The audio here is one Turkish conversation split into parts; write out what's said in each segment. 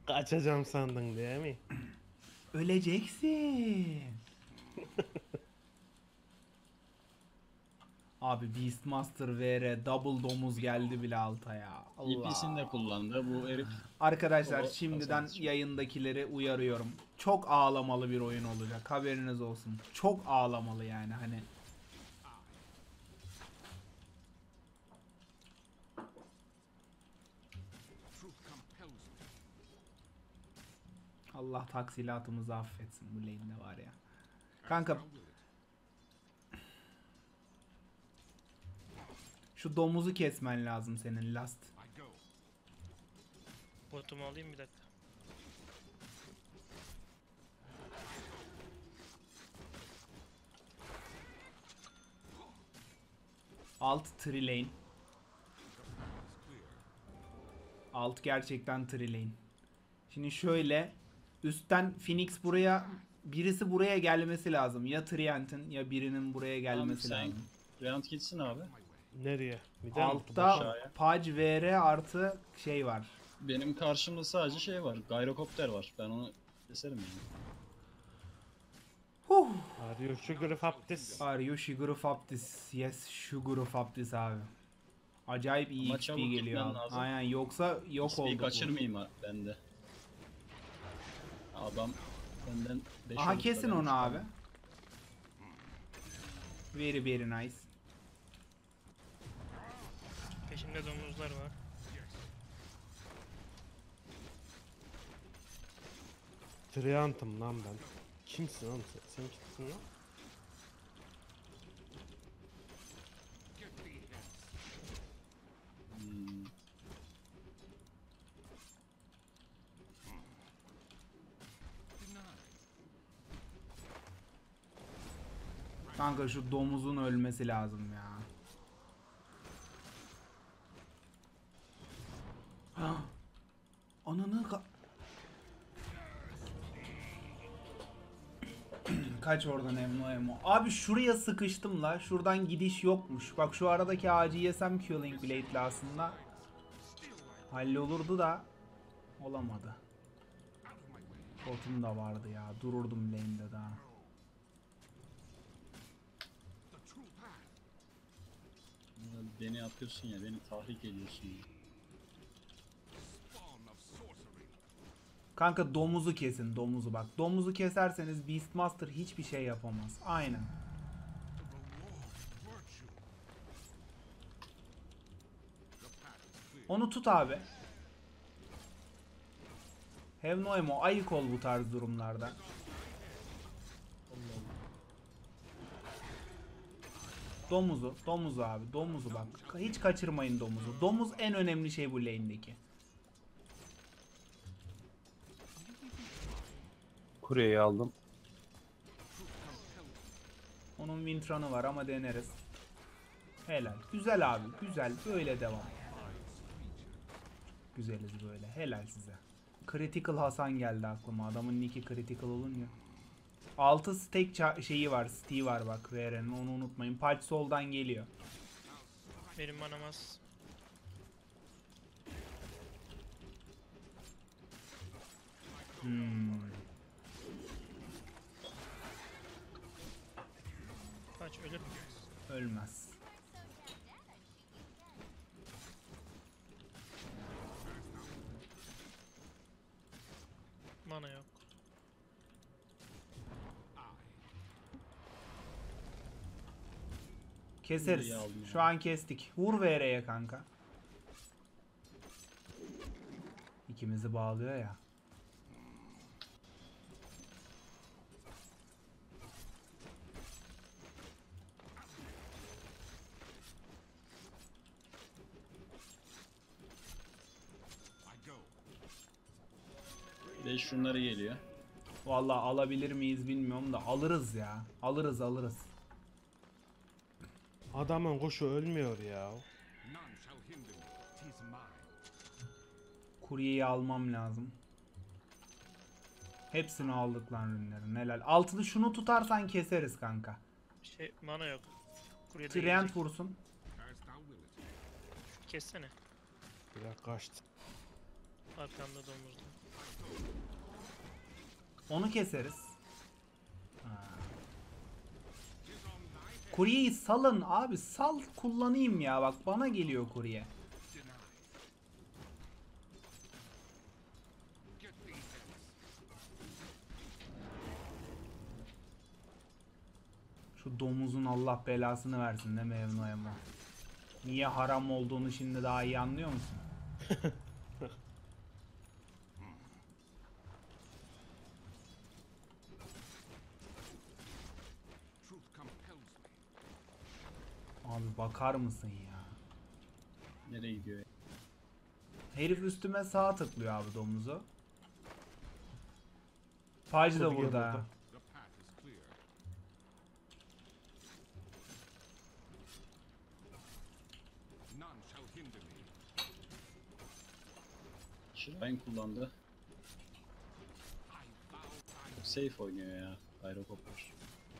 Kaçacağım sandın değil mi? Öleceksin. Abi Beastmaster VR double domuz geldi bile alta ya. EP'sini de Allah. kullandı bu herif. Arkadaşlar Solo şimdiden kazandı. yayındakileri uyarıyorum. Çok ağlamalı bir oyun olacak. Haberiniz olsun. Çok ağlamalı yani hani. Allah taksilatımızı affetsin bu lane'de var ya. Kanka şu domuzu kesmen lazım senin last. Botumu alayım bir dakika. Alt tree lane. Alt gerçekten tree lane. Şimdi şöyle üstten Phoenix buraya birisi buraya gelmesi lazım. Ya Trient'in ya birinin buraya Tamam, gelmesi sen lazım. Round gitsin abi. Nereye? Bir de Altta aşağıya. Page VR artı şey var. Benim karşımda sadece şey var. Gyrocopter var. Ben onu keserim yani. Huh. Arıyor şu Gryfaptis. Are you Sugar Faptis? Yes, Sugar Faptis abi. Acayip iyi Ama XP çabuk geliyor gitmen abi. lazım. Aynen yoksa yok XP'yi oldu bu. kaçırmayayım ben de. Adam benden 5 Aha kesin onu abi. Very very nice. Peşimde domuzlar var. Triant'ım lan ben. Kimsin oğlum sen? Sen kimsin lan? Kanka şu domuzun ölmesi lazım ya. Ah. Ananı kaç oradan emo. Abi şuraya sıkıştım la. Şuradan gidiş yokmuş. Bak şu aradaki ağacı yesem Killing Blade'le aslında hallolurdu da olamadı. Botum da vardı ya. Dururdum lane'de daha. Beni yapıyorsun ya, beni tahrik ediyorsun ya. Kanka domuzu kesin, domuzu bak. Domuzu keserseniz Beastmaster hiçbir şey yapamaz. Aynen. Onu tut abi. Have no emo. Ayık ol bu tarz durumlarda. Domuzu abi. Domuzu bak. Hiç kaçırmayın domuzu. Domuz en önemli şey bu lane'deki. Kuryeyi aldım. Onun Wintrun'ı var ama deneriz. Helal. Güzel abi. Güzel. Böyle devam. Güzeliz böyle. Helal size. Critical Hasan geldi aklıma. Adamın nicki critical olunca. 6 stack şeyi var. Steve var bak. VR'nin onu unutmayın. Patch soldan geliyor. Benim manamaz. Kaç ölür mü? Ölmez. Mana yok. Keseriz. İyi aldım Şu ya. an kestik. Vur VR'ye kanka. İkimizi bağlıyor ya. Bir de şunları geliyor. Vallahi alabilir miyiz bilmiyorum da alırız ya. Alırız. Adamın kuşu ölmüyor ya. Kuryeyi almam lazım. Hepsini aldık lan ürünlerin. Helal. Altılı şunu tutarsan keseriz kanka. Şey mana yok. Kuryede Trient gelecek. vursun. Kessene. Biraz kaçtı. Arkamda domuzlar. Onu keseriz. Ha. Kuryeyi salın abi, sal kullanayım ya, bak bana geliyor kurye. Şu domuzun Allah belasını versin de Mevnu Emo. Niye haram olduğunu şimdi daha iyi anlıyor musun? Abi bakar mısın ya? Nereye gidiyor ya? Herif üstüme sağ tıklıyor abi domuzu. Paj da Kurye burada. burada. Shrine kullandı. Safe oynuyor ya. Gyrocopter.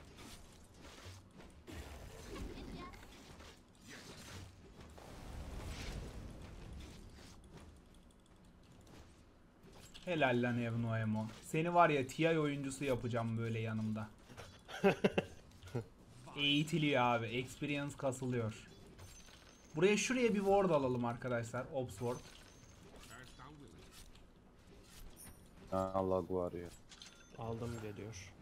Helal lan Evno Emo. Seni var ya TI oyuncusu yapacağım böyle yanımda. Eğitiliyor abi. Experience kasılıyor. Buraya şuraya bir ward alalım arkadaşlar. Ops ward. Allah var ya. Aldım geliyor.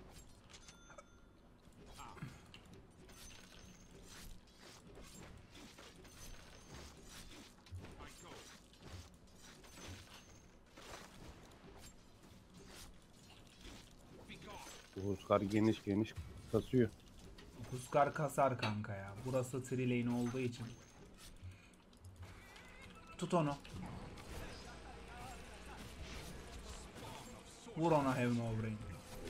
Bu Huskar geniş geniş kasıyor. Huskar kasar kanka ya. Burası trilane olduğu için. Tut onu. Vur ona Have No Brain.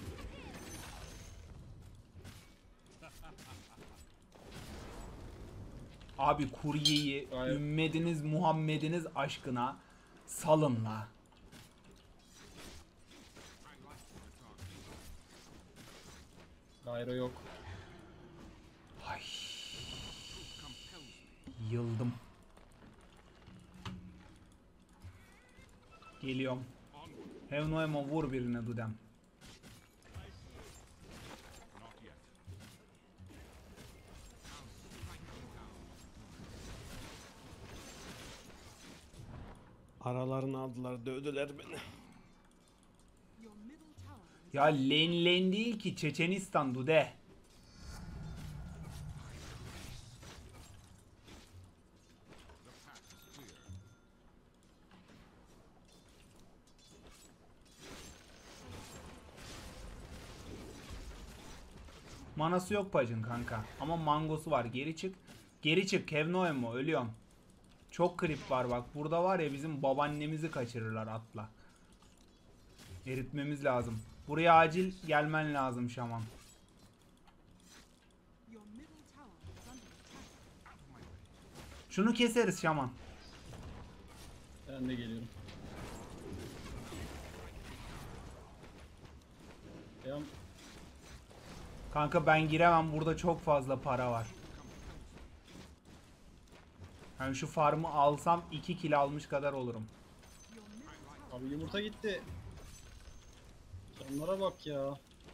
Abi kuryeyi Hayır. ümmediniz Muhammed'iniz aşkına salın la. Gyro yok. Ay. Yıldım. Geliyorum. Have no ammo, vur birine Dudem. Aralarını aldılar, dövdüler beni. Ya lane değil ki Çeçenistan Dude. Manası yok Paj'ın kanka. Ama mangosu var. Geri çık. Geri çık. Kevnoemo ölüyorsun. Çok krip var bak. Burada var ya bizim babaannemizi kaçırırlar atla. Eritmemiz lazım. Buraya acil gelmen lazım şaman. Şunu keseriz şaman. Ben de geliyorum. Ya Kanka ben giremem. Burada çok fazla para var. Yani şu farmı alsam 2 kill almış kadar olurum. abi yumurta gitti. Canlara bak ya.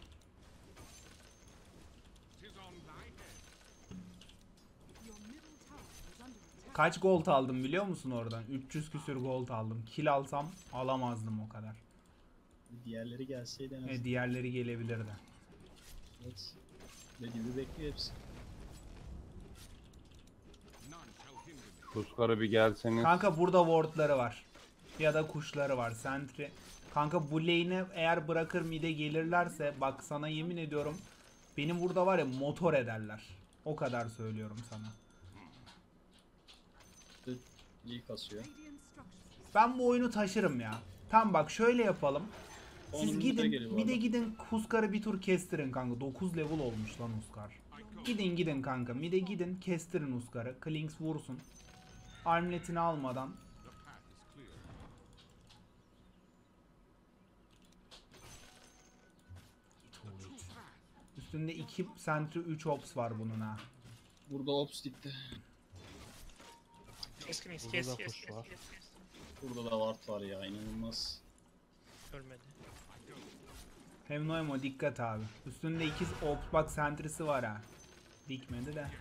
Kaç gold aldım biliyor musun oradan? 300 küsür gold aldım. Kill alsam alamazdım o kadar. Diğerleri gelseydi en azından. Diğerleri gelebilirdi. Evet. Ne gibi bekliyor hepsi. Huskar'a bir gelseniz. Kanka burada wardları var. Ya da kuşları var. Sentry. Kanka bu lane'e eğer bırakır mid'e gelirlerse bak sana yemin ediyorum benim burada var ya motor ederler. O kadar söylüyorum sana. İyi kasıyor. Ben bu oyunu taşırım ya. Tam bak şöyle yapalım. Siz Onun gidin mid'e geliyor bu mid'e arada. gidin Huskar'ı bir tur kestirin kanka. 9 level olmuş lan Huskar. Gidin kanka mid'e gidin kestirin Huskar'ı. Klinks vursun. Armletini almadan. Üstünde 2 sentry 3 ops var bunun ha. Burada ops gitti. Kes Klings, Burada kes da kes kuş kes var. kes kes. Burada da ward var ya, inanılmaz. Görmedi. Hemnoemo dikkat abi. Üstünde ikiz bak sentrisi var ha. Dikmedi de.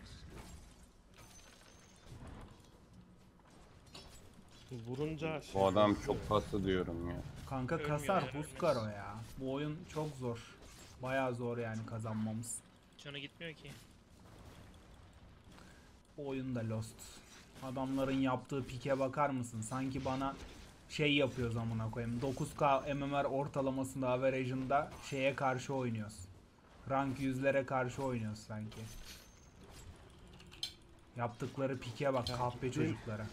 Vurunca şey Bu adam yapıyor. çok pası diyorum ya. Kanka Ölmüyor kasar yani, Huskar o ölmez. ya. Bu oyun çok zor. Bayağı zor yani kazanmamız. Canı gitmiyor ki. Bu oyun da lost. Adamların yaptığı pike bakar mısın? Sanki bana şey yapıyoruz amına koyayım. 9K MMR ortalamasında average'ında şeye karşı oynuyoruz. Rank 100'lere karşı oynuyoruz sanki. Yaptıkları pike bak kahpe çocuklara.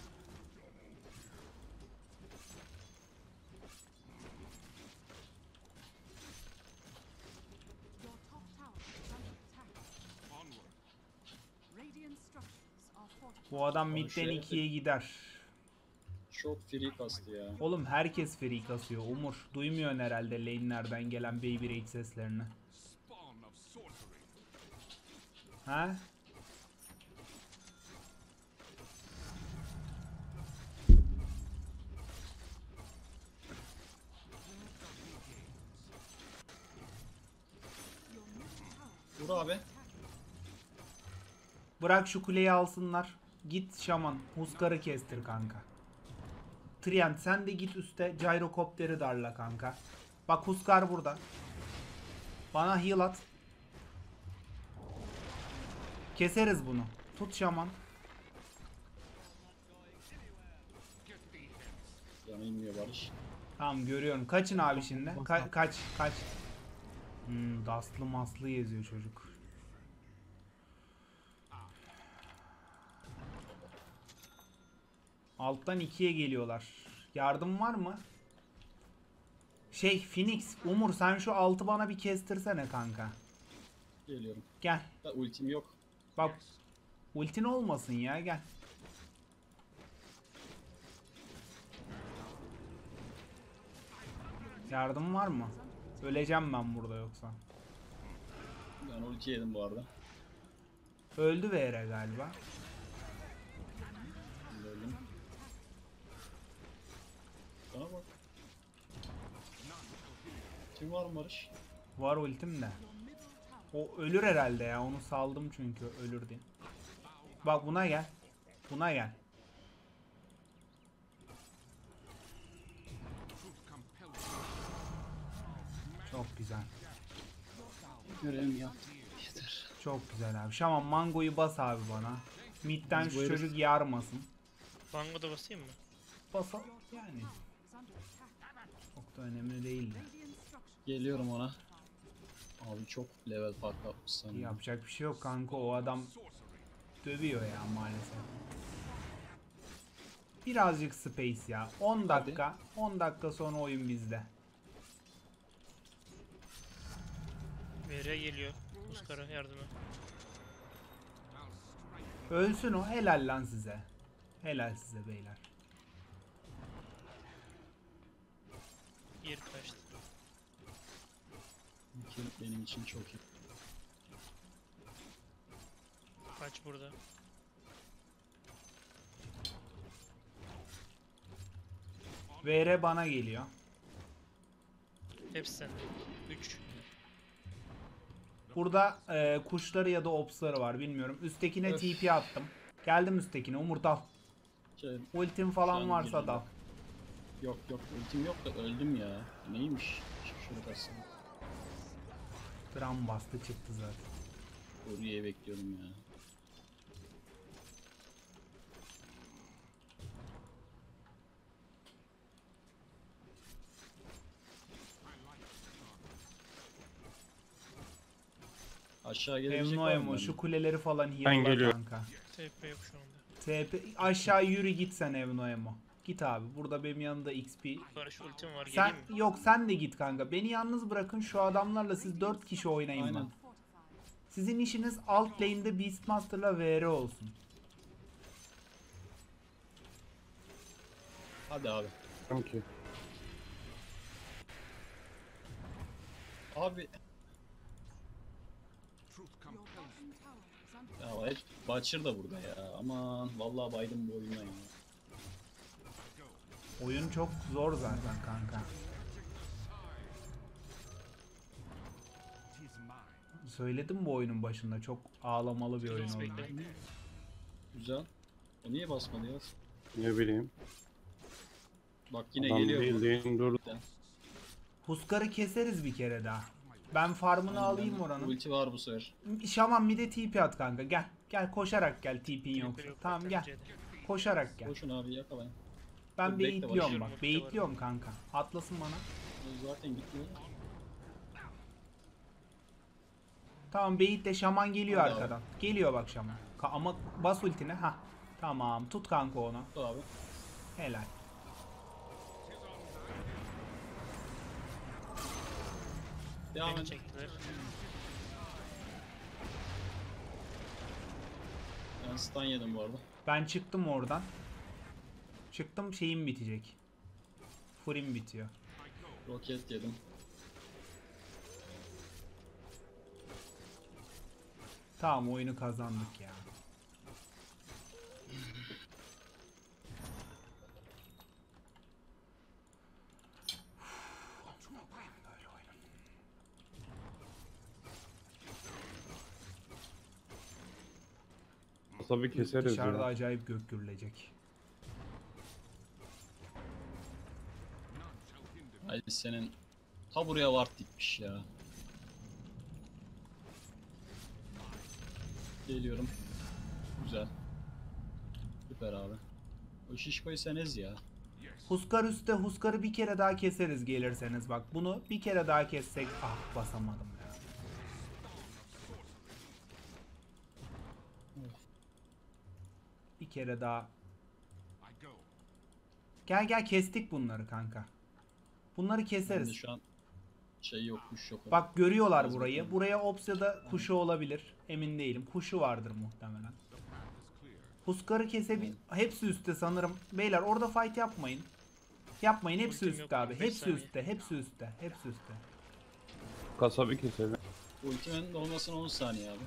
Your top tower is under attack. Onward. Radiant structures are fortified. Bu adam Oğlum midden şöyle 2'ye gider. Çok free kastı ya. Oğlum herkes free kasıyor. Umur duymuyorsun herhalde lane'lerden gelen Baby Rage seslerini. Ha? Vur abi. Bırak şu kuleyi alsınlar. Git şaman. Huskar'ı kestir kanka. Trient sen de git üste gyrokopteri darla kanka. Bak Huskar burada. Bana heal at. Keseriz bunu. Tut şaman. Yanı inmiyor Barış. Tamam görüyorum. Kaçın abi şimdi. Kaç. Dastlı maslı geziyor çocuk. Alttan 2'ye geliyorlar. Yardım var mı? Phoenix, Umur sen şu altı bana bir kestirsene kanka. Geliyorum. Gel. Da ultim yok. Bak. Ultin olmasın ya gel. Yardım var mı? Öleceğim ben burada yoksa. Ben ulti yedim bu arada. Öldü VR galiba. Ben de öldüm. Bana bak. Kim var mı Barış? Var ultim de. O ölür herhalde ya. Onu saldım çünkü ölür diye. Bak buna gel. Buna gel. Çok güzel. Görevimi yaptım. Yeter. Çok güzel abi. Şaman mangoyu bas abi bana. Midden Biz şu bu herif- çocuk yarmasın. Bango da basayım mı? Basa yani. Is under attack. Çok da önemli değildi. Radiant structures. Geliyorum ona. Abi çok level fark atmış sana. Yapacak bir şey yok kanka. O adam dövüyor ya maalesef. Birazcık space ya. 10 dakika. 10 dakika sonra oyun bizde. VR geliyor. Oscar'a yardıma. Ölsün o. Helal lan size. Helal size beyler. Geri kaçtı. Kill benim için çok iyi. Kaç burada. VR bana geliyor. Hepsi sende. 3. Burada kuşları ya da opsları var bilmiyorum. Üsttekine Öf. TP attım. Geldim üsttekine. Umur dal. Şey, Ultim Şu falan an varsa geliyor. dal. yok ultim yok da öldüm ya. Neymiş? Şurada kalsın. Gram bastı çıktı zaten. Oraya bekliyordum ya. Aşağı gelebilecek var mı? Emo şu kuleleri falan Ben heal'la geliyorum. kanka. TP yok şu anda. TP aşağı yürü git sen Emo. Git abi. Burada benim yanımda XP. Barış ultim var. Sen Geleyim mi? yok sen de git kanka. Beni yalnız bırakın şu adamlarla siz 4 kişi oynayın Aynen. lan. Sizin işiniz alt lane'de Beastmaster'la VR olsun. Hadi abi. Çünkü Abi Your bottom tower is under ya hep Butcher da burada ya. Aman vallahi baydım bu oyuna ya. Oyun çok zor zaten kanka. Söyledim bu oyunun başında, çok ağlamalı bir oyun Biraz oldu. bekle. Güzel. O niye basmadı ya? Ne bileyim. Bak yine Adam geliyor bu. bildiğin dur. Huskar'ı keseriz bir kere daha. Ben farmını Aynen, alayım bende oranın. Ulti var bu sefer. Şaman bir de TP at kanka, gel. Gel koşarak gel, TP'in yoksa. Yok, Tamam gel. bence de. Koşarak gel. Koşun abi yakalayın. Ben Dur, bekle, beyitliyorum başlıyorum, bak. ulti Beyitliyorum kanka. Atlasın bana. O zaten gitmiyor. Tamam, beyitle şaman geliyor Hadi abi. arkadan. Geliyor bak şaman. Ama bas ultine. Ha. Tamam, tut kanka onu. Dur abi. Helal. Devam Beni et. çektiler. Ben stun yedim bu arada. Ben çıktım oradan. Çıktım, şeyim bitecek. Furim bitiyor. Roket yedim. Tamam, oyunu kazandık ya. Tabii keseriz Dışarıda ya. acayip gök gürülecek. Ay senin ta buraya ward dikmiş ya. Geliyorum. Güzel. Süper abi. O şişkoyu sen ez ya. Huskar üstte, Huskar'ı bir kere daha keseriz gelirseniz bak. Bunu bir kere daha kessek. Ah, basamadım ya. Bir kere daha. Gel gel, kestik bunları kanka. Bunları Bende keseriz. şu an şey yok, kuş yok. Bak görüyorlar Biraz burayı. bakayım. Buraya Ops ya da kuşu olabilir. Emin değilim. Kuşu vardır muhtemelen. Huskar'ı kesebil... Hepsi üstte sanırım. Beyler orada fight yapmayın. Yapmayın, hepsi Ultim üstte yok, abi. 45 Hepsi saniye. üstte. Hepsi üstte. Hepsi üstte. Kasabı keselim. Ultimenin dolmasına 10 saniye abi.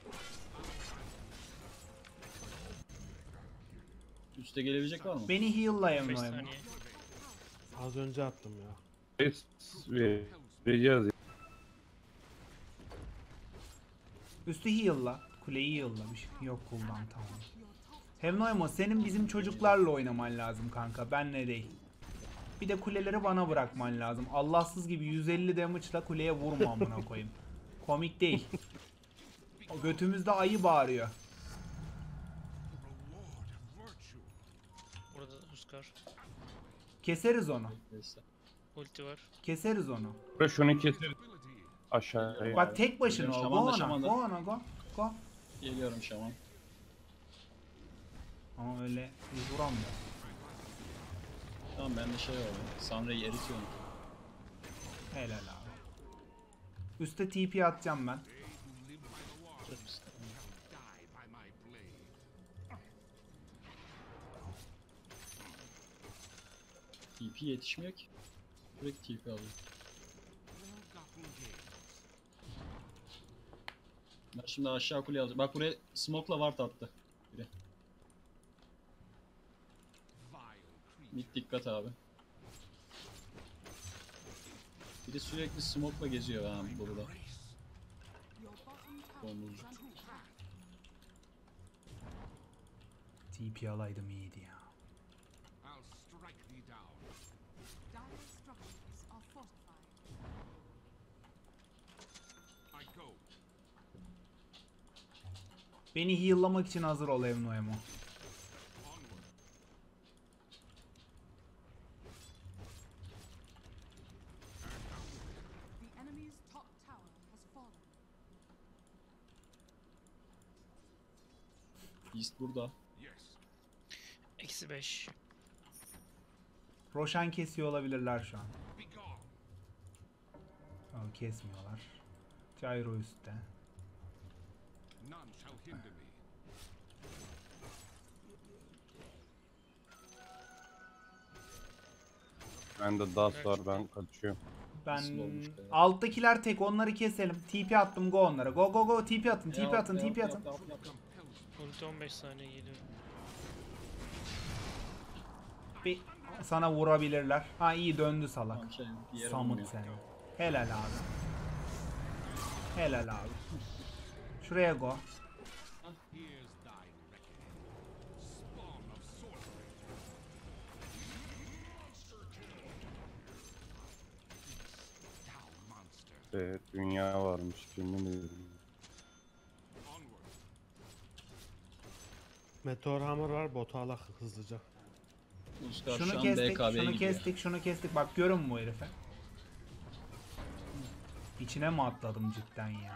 Üste gelebilecek var mı? Beni heal'la 5 Emre. saniye. Az önce attım ya. Biz vereceğiz ya. Üstü heal'la. Kuleyi heal'la. Bir şey yok cooldown, tamam. Hemnoemo, senin bizim çocuklarla oynaman lazım kanka. Benle değil. Bir de kuleleri bana bırakman lazım. Allahsız gibi 150 damage'la kuleye vurma amına koyayım. Komik değil. O götümüzde ayı bağırıyor. Burada Huskar. Keseriz onu. Neyse. Ulti var. Keseriz onu. Buraya şunu keseriz. Aşağıya. Bak tek başına o. Şaman Go da, ona. şaman da. Go ona go. Go. Geliyorum şaman. Ama öyle biz vuramıyor. Tamam bende şey var. Sanra'yı eritiyorum. Helal abi. Üste TP atacağım ben. Çok pis. TP yetişmiyor ki. Direkt TP alıyor. Ben şimdi aşağı kuleye alacağım. Bak buraya smoke'la ward attı. Biri. Mid dikkat abi. Biri sürekli smoke'la geziyor ha burada. Your bottom tower Domuz. is under attack. TP alaydım iyiydi ya. I'll strike thee down. Dire structures are fortified. I go. Beni heal'lamak için hazır ol Emnoemo. Onward. The enemy's top tower has fallen. Beast burada. Yes. Eksi 5. Roshan kesiyor olabilirler şu an. Be gone. Ama kesmiyorlar. Gyro üstte. None shall hinder me. Bende das var, ben kaçıyorum. Ben Nasıl olmuş be? alttakiler tek, onları keselim. TP attım, go onlara. Go go go, TP atın, TP atın, TP atın. Ulti 15 saniye geliyor. Sana vurabilirler. Ha iyi döndü salak. Tamam, şey, bir yere Samut vurmuyor. seni. Helal abi. Helal abi. Şuraya go. Here's thy reckoning. Spawn of sorcery. Thou monster. Evet, dünya varmış. Kimin diyorum. Onward. Meteor Hammer var, botu alak hızlıca. Uskar Şunu şu an kestik, BKB'ye şunu gidiyor. kestik, şunu kestik. Bak görün mü bu herife? İçine mi atladım cidden ya?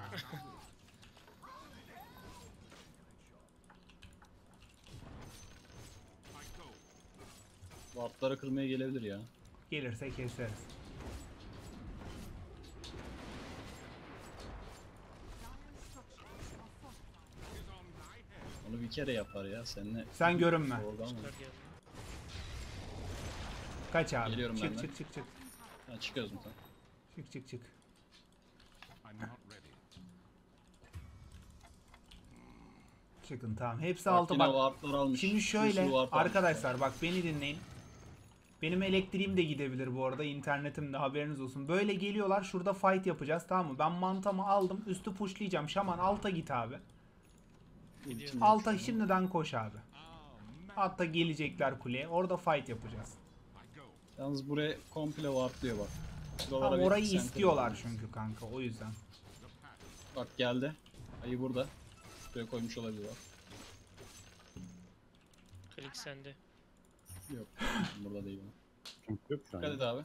I go. Wardları kırmaya gelebilir ya. Gelirse keseriz. Dire structures are fortified. Is on thy head. Onu bir kere yapar ya. Seninle Sen görünme. oradan mı? Oscar geldi. Kaç abi? Geliyorum çık ben de. çık çık çık. Ha, çıkıyoruz mu tamam? Çık çık çık. I'm not ready. Çıkın tamam. Hepsi Bak, altı yine bak. wardlar almış. Şimdi Bir sürü şöyle ward almış. arkadaşlar bak beni dinleyin. Benim elektriğim de gidebilir bu arada. İnternetim de haberiniz olsun. Böyle geliyorlar. Şurada fight yapacağız tamam mı? Ben mantamı aldım. Üstü pushlayacağım. Şaman alta git abi. Ultim yok Alta şu an. şimdiden koş abi. Hatta gelecekler kuleye. Orada fight yapacağız. I go. Yalnız buraya komple wardlıyor bak. Şuralara Tam bir orayı center istiyorlar yapalım. çünkü kanka o yüzden. Bak geldi. Ayı burada. Buraya koymuş olabilir bak. Klik sende. Yok. Burada değil. Kimse yok şu an. Dikkat et abi.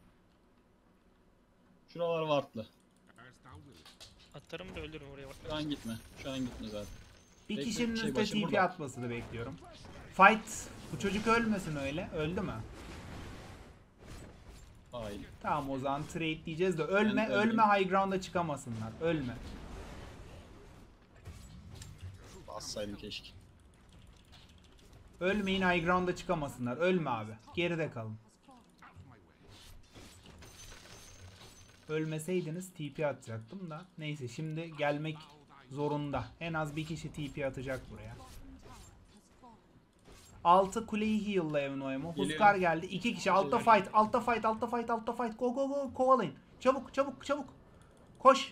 Şuralar wardlı. As thou wilt. Atarım da ölürüm oraya. Şu an gitme. Şu an gitme zaten. Bir Bekle, kişinin şey üstte başı TP burada. atmasını bekliyorum. Fight. Bu çocuk ölmesin öyle. Öldü mü? Hayır. Tamam o zaman trade diyeceğiz de ölme Ben öldüm. ölme high ground'a çıkamasınlar. Ölme. Bassaydım keşke. Ölmeyin high ground'a çıkamasınlar. Ölme abi. Geride kalın. Ölmeseydiniz TP atacaktım da. Neyse şimdi gelmek zorunda. En az bir kişi TP atacak buraya. Altı kuleyi heal'la Evnoemo. Geliyorum. Huskar geldi. 2 kişi. Altta fight. Altta fight. Altta fight. Altta fight. Go go go. Kovalayın. Çabuk çabuk çabuk. Koş.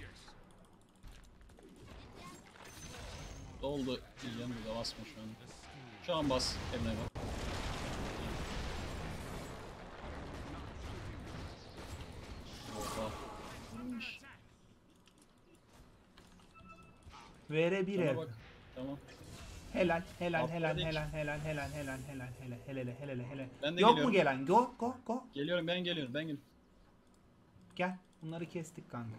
Doldu. Yanımda basma şu an. Şu an bas. Emre bak. Oha. Vurmuş. VR1 Sana ev. bak. Tamam. Helal helal Atladık. helal helal helal helal helal helal helal helal helal helal. Ben de Yok geliyorum. mu gelen? Go go go. Geliyorum ben geliyorum. Ben geliyorum. Gel. Bunları kestik kanka.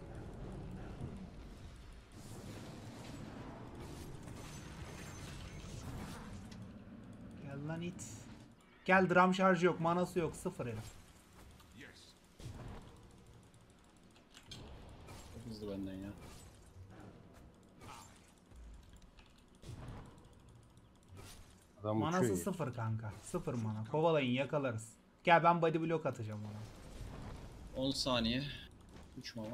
Gel lan it. Gel drum şarjı yok, manası yok, sıfır herif. Yes. Çok hızlı benden ya. Adam Manası uçuyor ya. sıfır kanka. Sıfır mana. Kovalayın yakalarız. Gel ben body block atacağım ona. 10 saniye. 3 mama.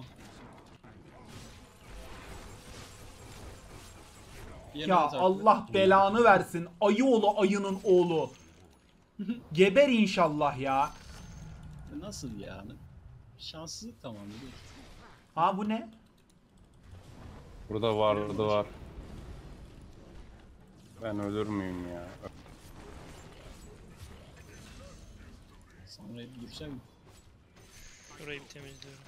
Bir Ya yemeğe taktı. Allah belanı versin. Ayı oğlu ayının oğlu. Geber inşallah ya. Nasıl yani? Şanssızlık tamam değil. Ha bu ne? Burada var. Ben ölür müyüm ya? Sonra hep girsem mi? Şurayı bir temizliyorum.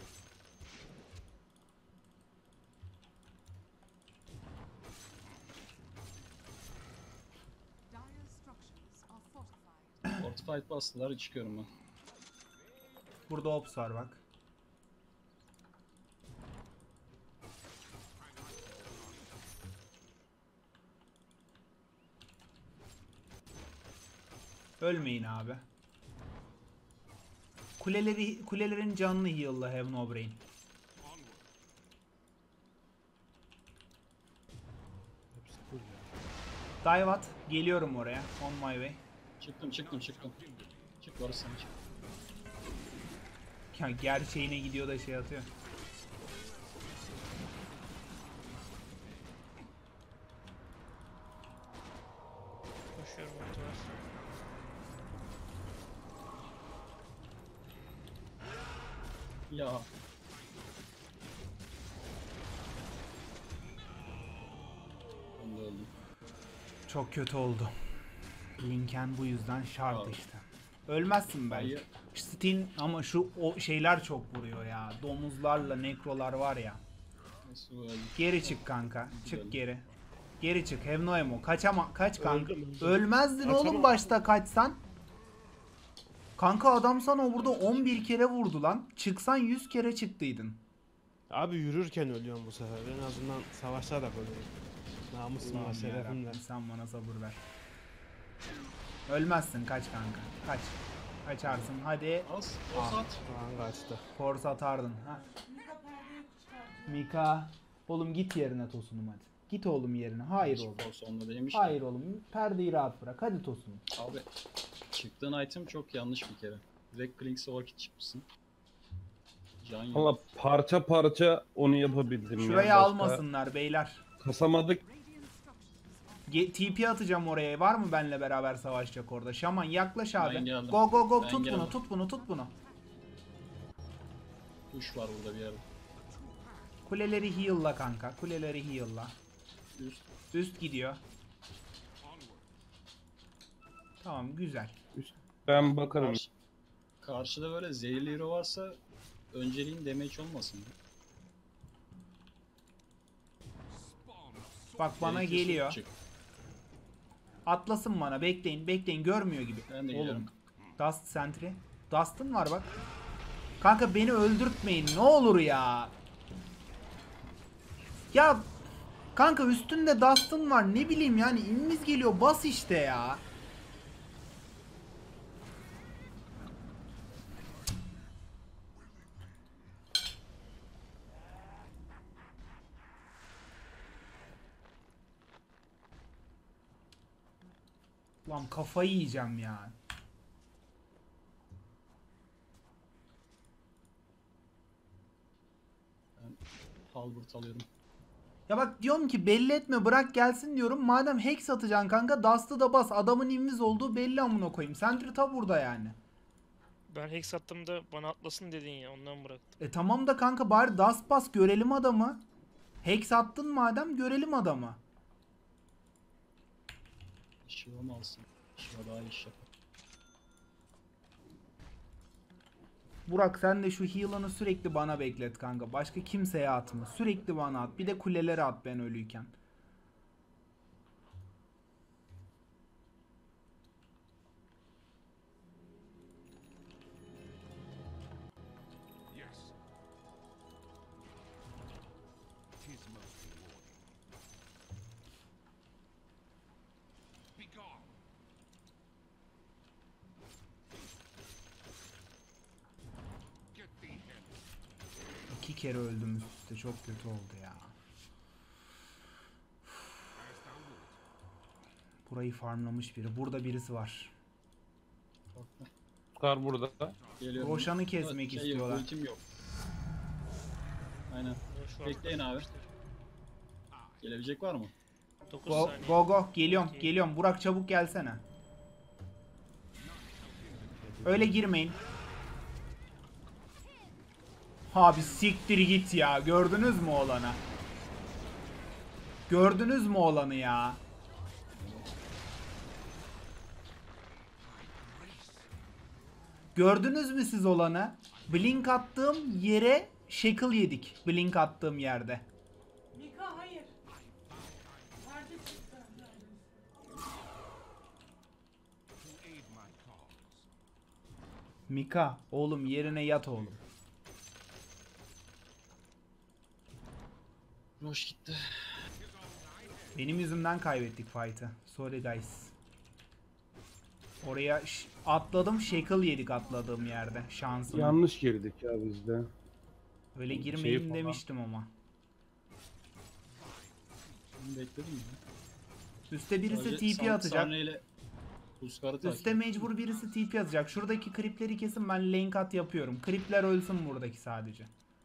Dire structures are fortified. Fortified bastılar çıkıyorum ben. Burada ops var bak. Ölmeyin abi. Kulelerin canını heal'la Have No Brain. Hepsi full ya. Dive at. Geliyorum oraya. On my way. Çıktım. Çık Barış sen çık. Ya gerçeğine gidiyor da şey atıyor. Koşuyorum orta var. Ya. Ben de öldüm. Çok kötü oldu. Lincoln bu yüzden şart Abi. işte. Ölmezsin belki. Hayır. Stin ama şu o şeyler çok vuruyor ya. Domuzlarla nekrolar var ya. Nasıl öldüm? Geri çık kanka. Güzel. Çık geri. Geri çık. Have no ammo. Kaç kanka. Öldüm. Ölmezdin Kaçamam. oğlum başta kaçsan. Kanka adam sana burada 11 kere vurdu lan. Çıksan 100 kere çıktıydın. Abi yürürken ölüyorum bu sefer. En azından savaşta da ölüyorum. Namusumla, Allah'ım şerefimle. yarabbim, sen bana sabır ver. Ölmezsin, kaç kanka. Kaç. Kaçarsın hadi. Az. O sat. Kaan kaçtı. Force atardın. Ha. Mika. Oğlum git yerine Tosunum hadi. Git oğlum yerine. Hayır oğlum. Spor sonunda demiş. Hayır oğlum. Perdeyi rahat bırak. Hadi Tosunum. Abi. Çıktığın item çok yanlış bir kere. Direkt Klinks'e vakit çıkmışsın. Can yok. Valla parça parça onu yapabildim ya. Şurayı Başka almasınlar beyler. Kasamadık. TP atacağım oraya. Var mı benle beraber savaşacak orada? Şaman yaklaş abi. Ben geldim. Go go go, Ben tut geldim. bunu, tut bunu, tut bunu. Kuş var burada bir yerde. Kuleleri heal'la kanka. Kuleleri heal'la. Üst. Üst gidiyor. Tamam güzel. Ben bakarım. Karşıda böyle zehirli hero varsa önceliğin damage olmasın. Bak bana Gerekirse geliyor. çık. Atlasın bana. Bekleyin bekleyin. Görmüyor gibi. Ben de Oğlum. geliyorum. Dust Sentry. Dust'ın var bak. Kanka beni öldürtmeyin. Ne olur ya. Ya kanka üstünde Dust'ın var. Ne bileyim yani. İnimiz geliyor. Bas işte ya. Lan kafayı yiyeceğim ya. Halbert alıyorum. Ya bak diyorum ki belli etme bırak gelsin diyorum. Madem Hex atacaksın kanka Dust'ı da bas. Adamın invis olduğu belli amına koyayım. Sentry ta burada yani. Ben hex attığımda bana atlasın dedin ya ondan bıraktım. Tamam da kanka bari Dust bas görelim adamı. Hex attın madem görelim adamı. Shiva mı alsın? Shiva daha iyi iş yapar. Burak sen de şu heal'ını sürekli bana beklet kanka. Başka kimseye atma. Sürekli bana at. Bir de kulelere at ben ölüyken. Yes. Tis most rewarding. Be gone. Get thee hence. 2 kere öldüm üst üste. Çok kötü oldu ya. As thou wilt. Burayı farmlamış biri. Burada birisi var. Bakma. Scar burada. Geliyorum. Roşan'ı kesmek Yok, istiyorlar. Ultim yok. Aynen. Şu an Bekleyin abi. Gelebilecek var mı? 9 Go saniye. go go. Geliyorum geliyorum. Burak çabuk gelsene. Öyle girmeyin. Abi siktir git ya. Gördünüz mü olanı? Gördünüz mü olanı ya? Gördünüz mü siz olanı? Blink attığım yere shackle yedik. Blink attığım yerde. Mika hayır. Neredesin sen? To aid my cause. Mika oğlum yerine yat oğlum. Roş gitti. Benim yüzümden kaybettik fight'ı. Sorry guys. Oraya atladım, shackle yedik atladığım yerde. Şansım. Yanlış girdik ya biz de. Öyle Şey girmeyin falan. demiştim ama. Ben bekledim ya. Üste birisi Sadece TP atacak. sahneyle Huskar'ı takip Üste mecbur birisi TP atacak. Şuradaki creepleri kesin ben lane cut yapıyorum. Creepler ölsün buradaki sadece.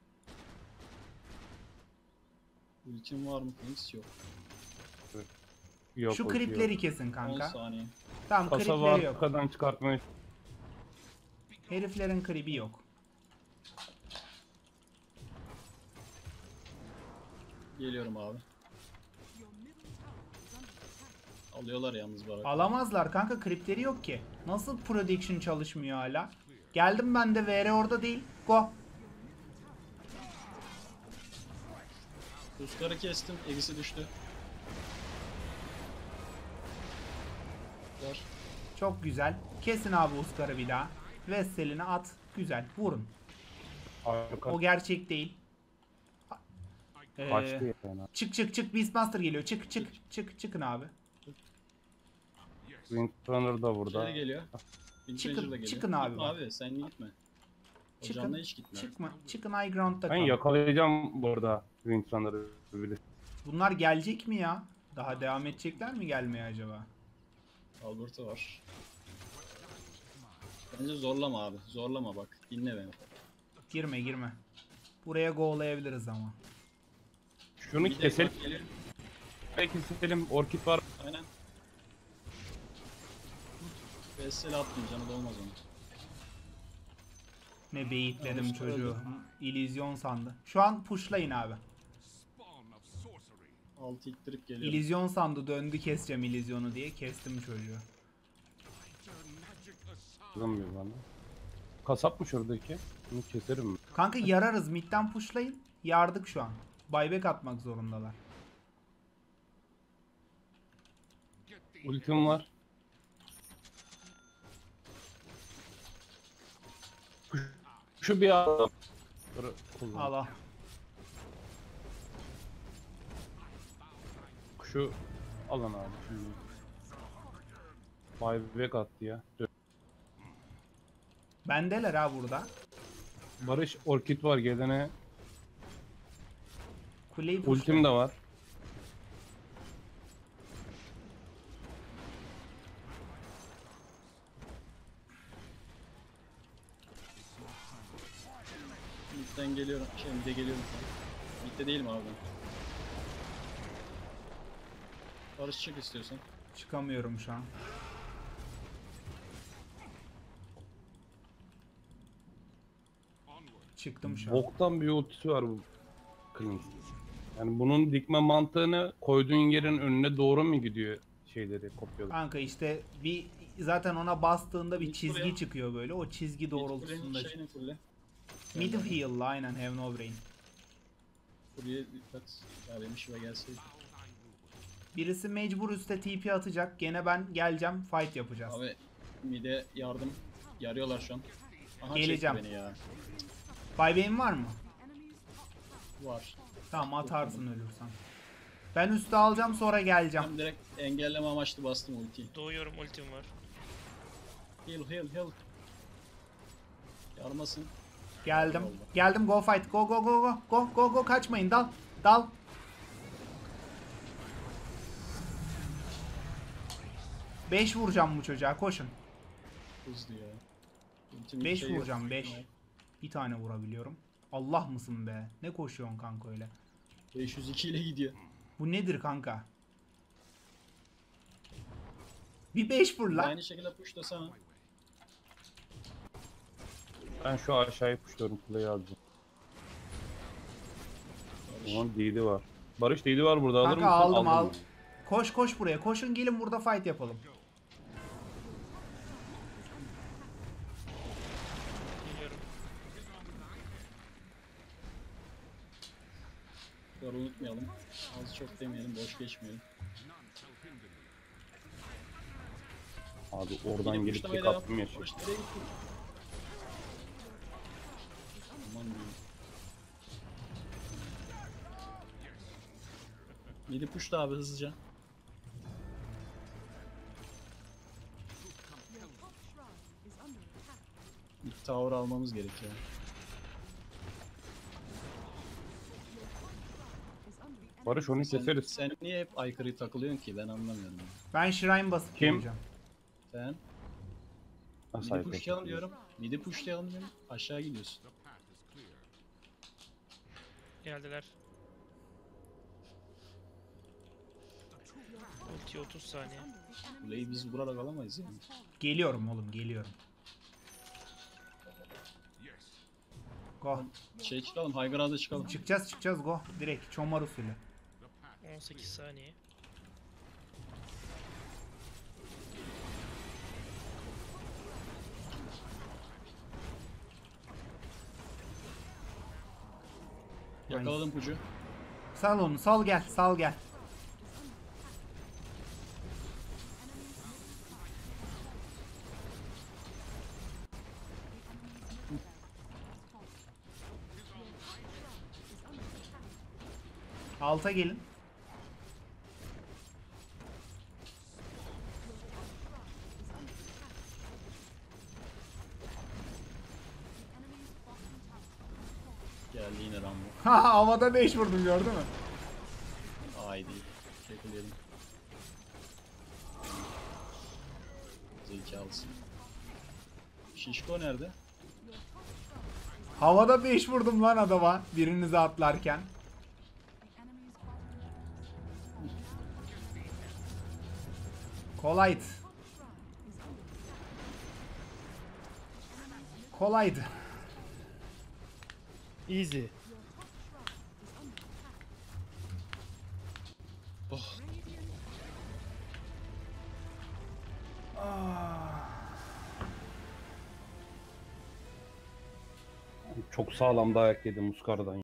Ultim var mı? Hiç yok. Yok, Şu yok, creepleri yok. kesin 10 kanka. saniye. Tamam Kasaba creepleri yok. arkadan çıkartmayı. Heriflerin creep'i yok. Geliyorum abi. Your middle tower is under attack. Alıyorlar yalnız Barak. Alamazlar kanka, kripleri yok ki. Nasıl prediction çalışmıyor hala? Geldim ben de, VR orada değil. Go. Huskar'ı kestim. Egisi düştü. Var. Çok güzel. Kesin abi Uskar'ı bir daha. Vessel'ini at. Güzel. Vurun. Arka O gerçek değil. kaçtı yani. Çık çık çık. Beastmaster geliyor. Çık çık çık. Çıkın abi. Windrunner da burada. İçeri geliyor. Windranger da geliyor. çıkın abi Gitme bak. abi sen gitme. O Çıkın. canla hiç gitme. Çıkma. Çıkın high ground'da Ben kalın. yakalayacağım burada Windrunner'ı bile. Bunlar gelecek mi ya? Daha devam edecekler mi gelmeye acaba? Albert'ı var. Bence zorlama abi. Zorlama bak. Dinle beni. Girme girme. Buraya go'layabiliriz ama. Şunu Bir de keselim. bak geliyor. Keselim. Orkid var. Aynen. Vessel'e atmayayım canı da olmaz onun. Ne beyitledim Yanlış çocuğu. öldü. İllüzyon sandı. Şu an pushlayın abi. Spawn of sorcery. Altı ittirip geliyorum. İllüzyon sandı, döndü keseceğim illüzyonu diye. Kestim çocuğu. Turn magic aside. Kızamıyor bana. Kasap mı şuradaki? Bunu keserim mi? Kanka yararız, midden pushlayın. Yardık şu an. Buyback atmak zorundalar. Get the Ultim var. Şu bir adam. Kullan. Al al. Şu alın abi. Şimdi. Buyback attı ya. Bendeler ha burada. Barış Orkid var gelene. Kuleyi pushla. Ultim de var. Mid'den geliyorum. Mid'e geliyorum. Mid'de değilim abi ben. Barış çık istiyorsan. Çıkamıyorum şu an. Çıktım şu an. Boktan bir ultisi var bu Clint. Yani bunun dikme mantığını koyduğun yerin önüne doğru mu gidiyor şeyleri kopyalar? Kanka işte bir zaten ona bastığında bir Mid çizgi buraya. çıkıyor böyle. O çizgi doğrultusunda. Mid şeyini fulle. Mid heal'la aynen, have no brain. Buraya dikkat. Ya benim işime gelseydi. Birisi mecbur üste TP atacak. Gene ben geleceğim, fight yapacağız. Abi mid'e yardım. Yarıyorlar şu an. Aha Geleceğim. çekti beni ya. Buyback'in var mı? Enemy's top tower Var. Tamam, atarsın ölürsen. Ben üste alacağım, sonra geleceğim. Ben direkt engelleme amaçlı bastım ultiyi. Doğuyorum, ultim var. Heal. Yarmasın. Geldim. Geldim, go fight. Go go go go. Go go go, kaçmayın, dal. Dal. Beş vuracağım bu çocuğa, koşun. Hızlı ya. Ultimin 5 şeyi yok. vuracağım, 5. Bir tane vurabiliyorum. Allah mısın be? Ne koşuyorsun kanka öyle? 502 ile gidiyor. Bu nedir kanka? Bir 5 vur lan. Aynı şekilde pushlasana. Ben şu aşağıya puşluyorum kuleyi alacağım. Onun DD var. Barış DD var burada, alır Kanka mısın? aldım, al. mı? Koş koş buraya. Koşun, gelin burada fight yapalım. Geliyorum. Bunları unutmayalım. Az çok demeyelim, boş geçmeyelim. Abi oradan Yine gelip pushlamayı tek devam. attım ya. Barış nereye gittin? Aman diyeyim. Midi pushla abi hızlıca. Your top shrine is under attack. Mid tower almamız gerekiyor. Is under the Barış onu Sen, keseriz. sen niye hep aykırı takılıyorsun ki ben anlamıyorum. ya. Ben shrine basıp Kim? geleceğim. Sen Nasıl midi aykırı? pushlayalım diyorum. Midi pushlayalım diyorum. Aşağı gidiyorsun. The path is clear. Geldiler. Ulti 30 saniye. Kuleyi biz vurarak alamayız yani. Geliyorum oğlum, geliyorum. Yes. Go. Şey çıkalım, High Ground'a çıkalım. Çıkacağız go. Direkt çomar usulü. 18 saniye. Yakaladım pucu. Sal onu, sal gel, sal gel. Alta gelin. Geldi yine Rambo. Ha havada 5 vurdum gördün mü? Haydi. Çekilelim. Zekalısın. Şişko nerede? Havada 5 vurdum lan adama birinize atlarken. Kolaydı. Kolaydı. Easy. Çok sağlam dayak yedim Muskar'dan.